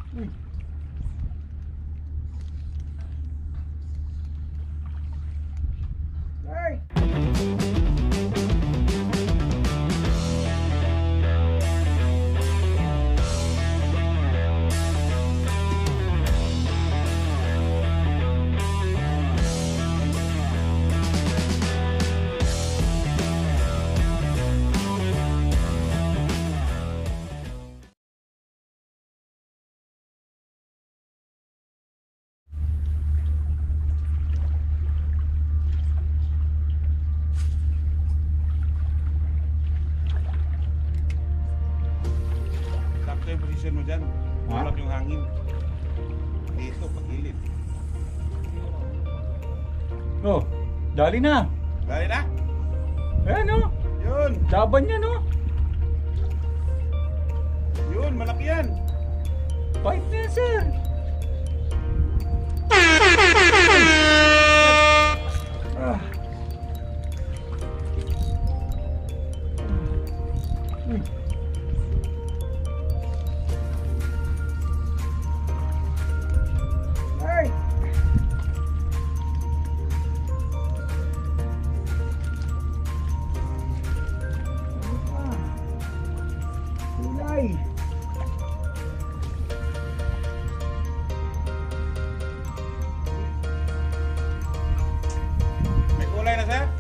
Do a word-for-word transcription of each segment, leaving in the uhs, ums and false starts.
Uy. Ay. Yung posisyon mo dyan, tulak yung hangin dito, pagilid. Oh, dali na. Dali na? Ayan o. Yun, Laban niya no. yun, malaki yan. Fight na yan, sir. Ah. Uy. Ay. Ah. Kulay. May kulay na, sir?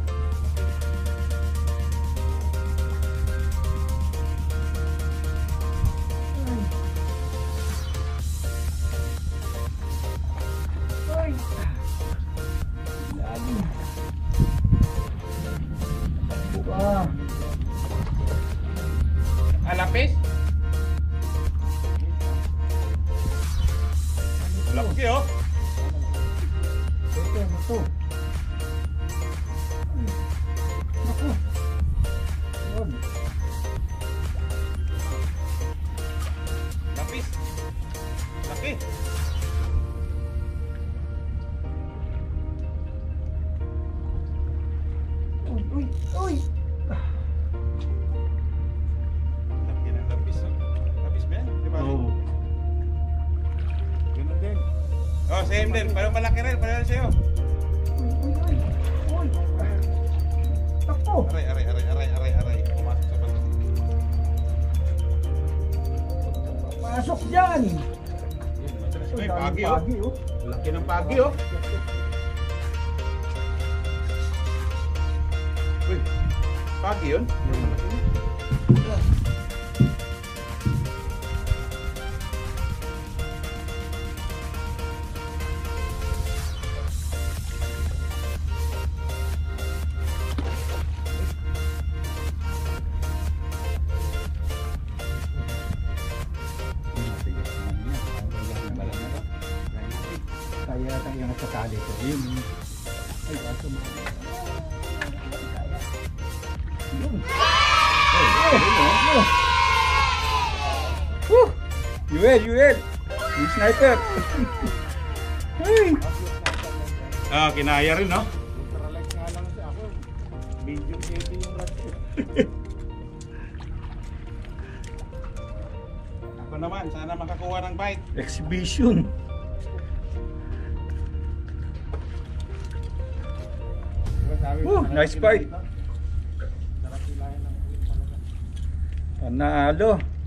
Ay. Lalim. Ah. Alapis? Laki oh. Ito, ito. Naku. Yun. Lapis. Laki. Uy, uy, uy. Laki ng lapis. Oh. Lapis ba yan? Di ba? Oh. Ganun din. Oh, same din. Parang malaki rin. Parang sa'yo. Uy, uy, uy. Uy. Takpo. Aray, aray, aray, aray, aray, aray. Pumasok sa bato. Pasok dyan. Uy, Uy, pagi oh. pagi, oh. Laki ng pagi oh. Uy, pagi yun? Kaya tayo nagkakali ko. Yun. Ay, aso mo. Yun. Oh, Woo! Yuel, Yuel! Yung sniper! Hey! Ah, kinaya rin no? Ultralight nga lang siya ako. Medium heavy yung rod ko. Ako naman, sana makakuha ng bite. Exhibition! Woo! Nice fight! Sarap ilahin ng talaga. Panalo!